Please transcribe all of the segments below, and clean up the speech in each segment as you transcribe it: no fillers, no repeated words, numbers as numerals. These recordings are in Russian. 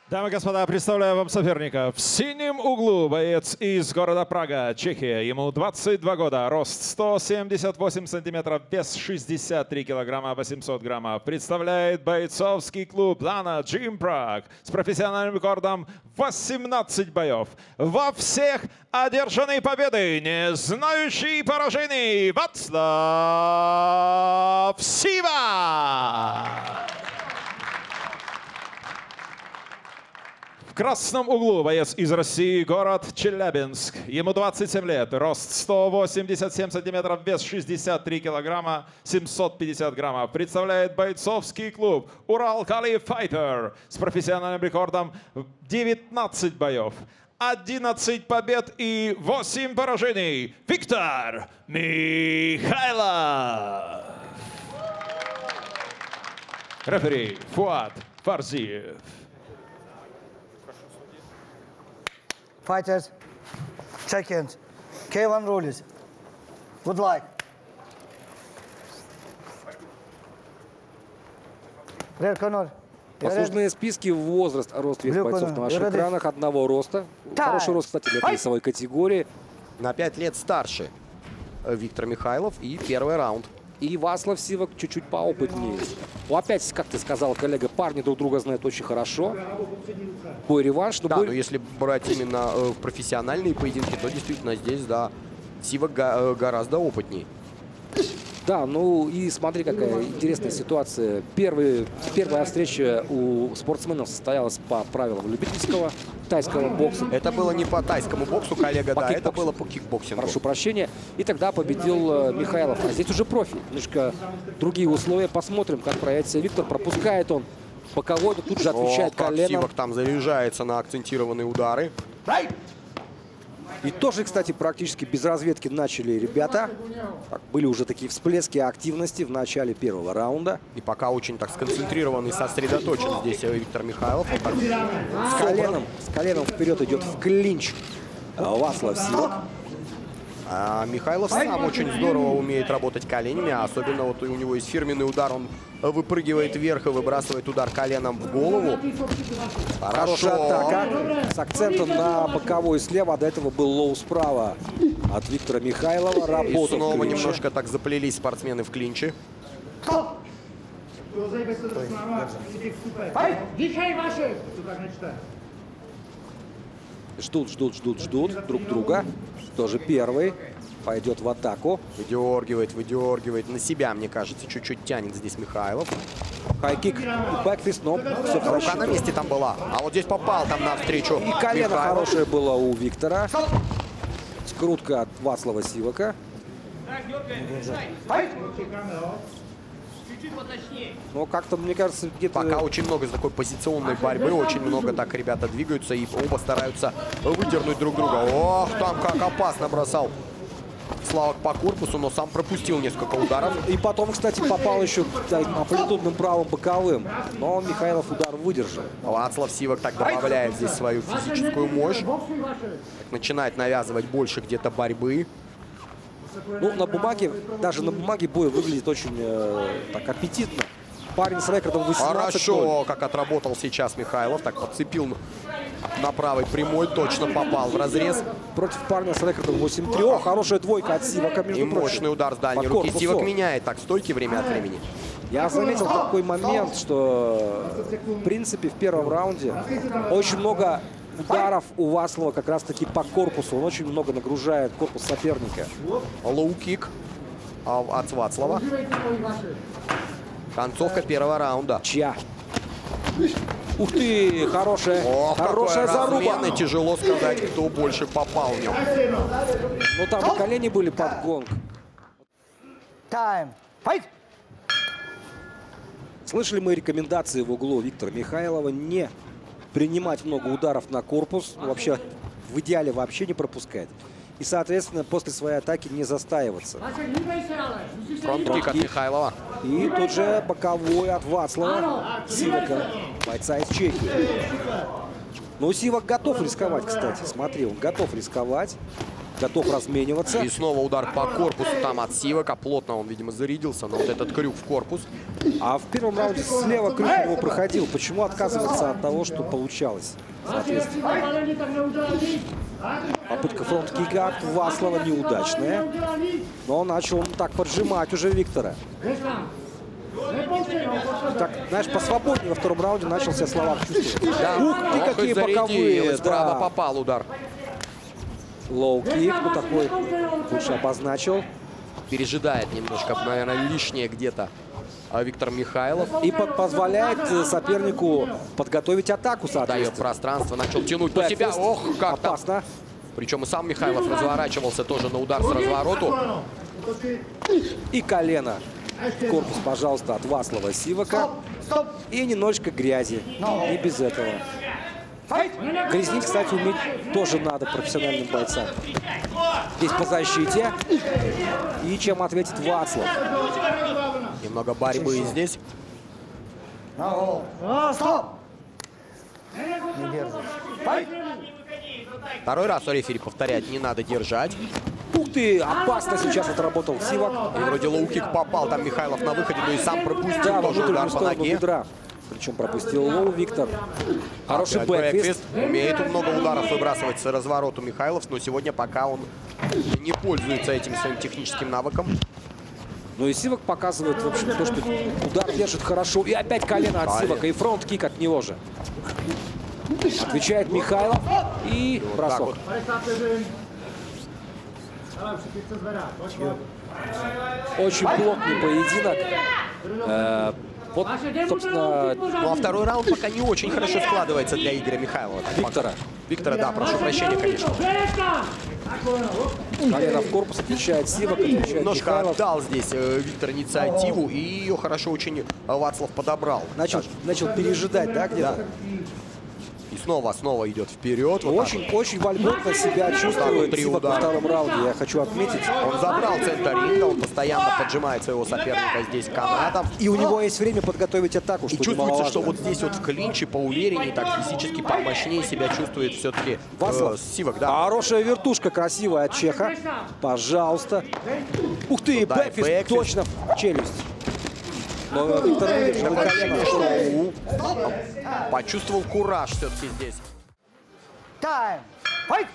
Дамы и господа, представляю вам соперника. В синем углу боец из города Прага, Чехия. Ему 22 года, рост 178 сантиметров, вес 63 килограмма 800 граммов. Представляет бойцовский клуб Lana Gym Prague с профессиональным рекордом 18 боев. Во всех одержаны победы, не знающий поражений, Вацлав Сивак! В красном углу боец из России, город Челябинск. Ему 27 лет, рост 187 сантиметров, вес 63 килограмма 750 граммов. Представляет бойцовский клуб Урал Кали Файтер с профессиональным рекордом 19 боев. 11 побед и 8 поражений. Виктор Михайлов. Рефери Фуад Фарзиев. Fighters, check-ins, K1 rules. Good luck. Red Conor. Послужные списки, возраст, рост, вес бойцов на ваших экранах одного роста. Хороший рост, кстати, для весовой категории. На 5 лет старше Виктор Михайлов и первый раунд. И Вацлав Сивак чуть-чуть поопытнее. Ну, опять, как ты сказал, коллега, парни друг друга знают очень хорошо. Бой-реванш. Да, но если брать именно профессиональные поединки, то действительно здесь, да, Сивак гораздо опытнее. Да, ну и смотри, какая интересная ситуация. Первая встреча у спортсменов состоялась по правилам любительского тайского бокса. Это было не по тайскому боксу, коллега, да, это было по кикбоксингу. Прошу прощения. И тогда победил Михайлов. А здесь уже профи. Немножко другие условия. Посмотрим, как проявит себя Виктор. Пропускает он боковой, но тут же отвечает коленом. Сивак там заряжается на акцентированные удары. И тоже, кстати, практически без разведки начали ребята. Были уже такие всплески активности в начале первого раунда. И пока очень так сконцентрирован и сосредоточен здесь Виктор Михайлов. С коленом вперед идет в клинч Вацлав Сивак. А Михайлов сам очень здорово умеет работать коленями, особенно вот у него есть фирменный удар, он выпрыгивает вверх и выбрасывает удар коленом в голову. Хорошая атака с акцентом на боковой слева, а до этого был лоу справа от Виктора Михайлова. И снова немножко так заплелись спортсмены в клинче. Ждут друг друга. Тоже первый пойдет в атаку. Выдергивает на себя, мне кажется, чуть-чуть тянет здесь Михайлов. Хайкик, бэкфист, но все в рука на месте там была, а вот здесь попал там навстречу. И колено хорошее было у Виктора. Скрутка от Вацлава Сивака. Но как-то, мне кажется, где-то... Пока очень много такой позиционной борьбы, очень много так ребята двигаются и оба стараются выдернуть друг друга. Ох, там как опасно бросал Славок по корпусу, но сам пропустил несколько ударов. И потом, кстати, попал еще амплитудным правым боковым. Но Михайлов удар выдержал. Вацлав Сивак так добавляет здесь свою физическую мощь. Начинает навязывать больше где-то борьбы. Ну, на бумаге, даже на бумаге бой выглядит очень так аппетитно. Парень с рекордом 18-0. Хорошо, как отработал сейчас Михайлов. Так подцепил на правой прямой, точно попал в разрез. Против парня с рекордом 8-3. Хорошая двойка от Сивака, между прочим. Мощный удар с дальней руки. Сивак меняет так стойки время от времени. Я заметил такой момент, что в принципе в первом раунде очень много ударов у Вацлава как раз-таки по корпусу. Он очень много нагружает корпус соперника. Лоу-кик от Вацлава. Концовка первого раунда. Чья? Ух ты, хорошая заруба. Тяжело сказать, кто больше попал в него. Ну там и колени были под гонг. Слышали мы рекомендации в углу Виктора Михайлова не принимать много ударов на корпус, вообще в идеале вообще не пропускать. И, соответственно, после своей атаки не застаиваться. Фронт-кик от Михайлова. И тут же боковой от Вацлава Сивака, бойца из Чехии. Ну, Сивак готов рисковать, кстати. Смотри, он готов рисковать. готов размениваться. И снова удар по корпусу там от Сивака. Плотно он, видимо, зарядился на вот этот крюк в корпус. А в первом раунде слева крюк его проходил. Почему отказываться от того, что получалось? Соответственно. Попытка фронт-кика от Васлова неудачная. Но начал он так поджимать уже Виктора. Так, знаешь, посвободнее во втором раунде начался Словак чувствовать. Да. Ух ты, какие боковые. Справа попал удар. Лоу-кик, ну такой лучше обозначил. Пережидает немножко, наверное, лишнее где-то Виктор Михайлов. И позволяет сопернику подготовить атаку, Дает соответственно. пространство, начал тянуть на себя. Ох, как там. опасно. Причем и сам Михайлов разворачивался тоже на удар с развороту. И колено в корпус, пожалуйста, от Васлова Сивака. И немножечко грязи. И без этого. Грязнить, кстати, уметь тоже надо профессиональным бойцам. Здесь по защите. И чем ответит Вацлав. Немного борьбы и здесь. Стоп! Не держи. Второй раз рефери повторять не надо держать. Ух ты, опасно сейчас отработал Сивак. И вроде лоу-кик попал там Михайлов на выходе, но и сам пропустил Да, во тоже удар внутреннюю по сторону ноге. бедра. Причем пропустил лоу Виктор. Хороший Опять бэкфист. Умеет он много ударов выбрасывать с развороту Михайлов, но сегодня пока он не пользуется этим своим техническим навыком. Ну и Сивак показывает, в общем, то, что удар держит хорошо. И опять колено от Сивака. И фронт-кик от него же. Отвечает Михайлов. И бросок. Очень плотный поединок. Вот, собственно, Ну а второй раунд пока не очень хорошо складывается для Игоря Михайлова. Виктора, да, прошу прощения, конечно. колено в корпус, отвечает Сивак, отвечает Немножко Михайлов. отдал здесь Виктор инициативу, и ее хорошо очень Вацлав подобрал. Начал пережидать, да, где-то? И снова идет вперед. Вот Очень вольготно себя чувствует три Сивак во удара. втором раунде, я хочу отметить. Он забрал центр ринга, он постоянно поджимает своего соперника здесь канатом. И у него есть время подготовить атаку, И что чувствуется, немаловажно. что вот здесь вот в клинче поувереннее, так физически помощнее себя чувствует все-таки Вацлав. Сивак, да. Хорошая вертушка, красивая от Чеха. Пожалуйста. Ух ты, Туда и бэкфист, бэкфист. точно в челюсть. Но Виктор не выдержал колено. Почувствовал кураж все-таки здесь. Time. Fight!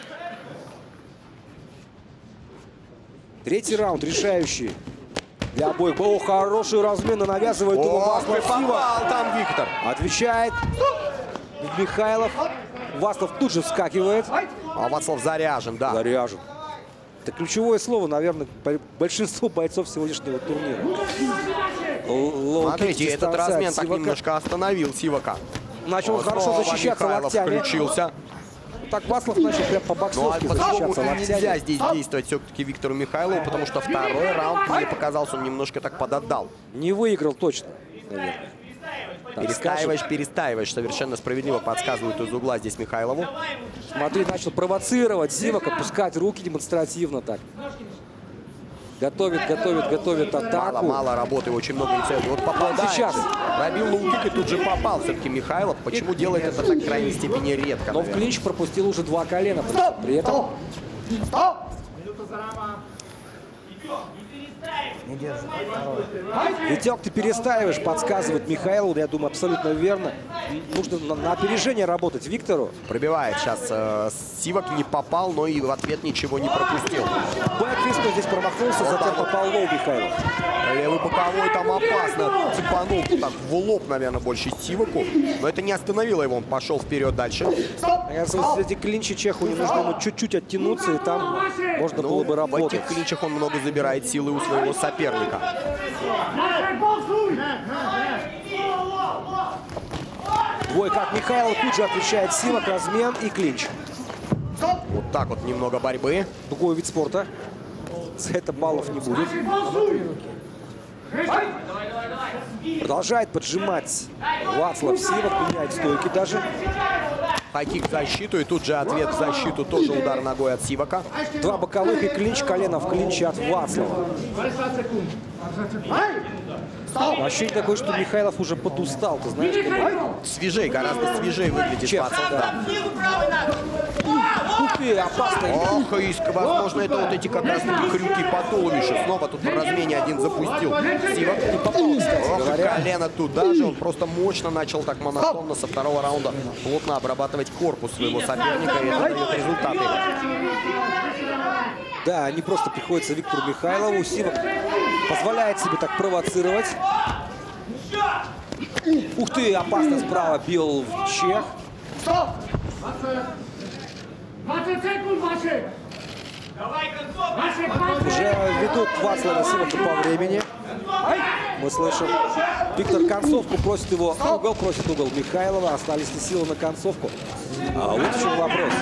Третий раунд, решающий для обоих. О, хороший размен, навязывает его Вацлав Сивак. Попал там Виктор. Отвечает Михайлов. Вацлав тут же вскакивает. А Вацлав заряжен, да. Заряжен. Это ключевое слово, наверное, большинство бойцов сегодняшнего турнира. Смотрите, этот размен так немножко остановил Сивака. Начал Вот хорошо снова защищаться Михайлов локтями. включился. Так Вацлав начал прям Ну а по-боксовски по-другому защищаться нельзя локтями. здесь действовать все-таки Виктору Михайлову, потому что второй раунд, мне показался, он немножко так подотдал. Не выиграл точно, наверное. Так, Перестаиваешь, совершенно справедливо подсказывают из угла здесь Михайлову. смотри, начал провоцировать Сивак, опускать руки демонстративно так. Готовит атаку. Мало работы, очень много инициатив. Вот попадает. Сейчас. Пробил лоу-кик и тут же попал все-таки Михайлов. Почему делает это так в крайней степени редко? Но в наверное? клинч пропустил уже 2 колена. При этом Стоп! Не держи. Витек, ты перестаиваешь, подсказывает Михайлову, я думаю, абсолютно верно. Нужно на опережение работать Виктору. Пробивает сейчас. Сивак не попал, но и в ответ ничего не пропустил. Бэкфист здесь промахнулся, затем попал лоу Михайлов. Левый боковой там опасно. Цепанул так в лоб, наверное, больше Сиваку. Но это не остановило его, он пошел вперед дальше. Мне кажется, вот эти клинчи Чеху не нужно ему чуть-чуть оттянуться, и там можно было бы В работать. этих клинчах он много забирает силы у своего соперника. Двойка от Михайлова, тут же отвечает Сивак, размен и клинч. Вот так вот немного борьбы. Другой вид спорта. За это баллов не будет. Продолжает поджимать Вацлав Сивак, меняет стойки даже. Хайкик в защиту, и тут же ответ в защиту, тоже удар ногой от Сивака. 2 боковых и клинч, колено в клинче от Вацлава. Ощущение такое, что Михайлов уже подустал, ты знаешь. Свежей, гораздо свежей выглядит Чем? пацан, да. Ух ты, опасно. Ох, и возможно, это вот эти как раз таки крюки по туловищу. Снова тут в размене один запустил. Сивак не попал, кстати говоря. Колено туда же. Он просто мощно начал так монотонно со второго раунда плотно обрабатывать корпус своего соперника. И это дает результаты. Да, не просто приходится Виктору Михайлову. Сивак позволяет себе так провоцировать. Ух ты, опасно справа бил чех. Стоп! 20 секунд, Вашек! Уже ведут Вацлава Сивака по времени. Мы слышим. Виктор концовку просит его. Угол просит угол Михайлова. Остались ли силы на концовку? А вот в чем вопрос.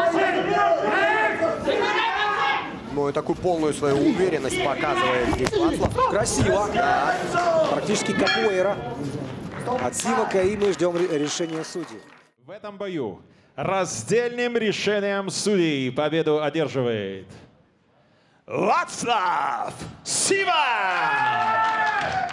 Ну и такую полную свою уверенность показывает здесь Вацлав. Красиво. Да. Практически капуэйра от Сивака. И мы ждем решения судей. В этом бою раздельным решением судей победу одерживает Вацлав Сивак!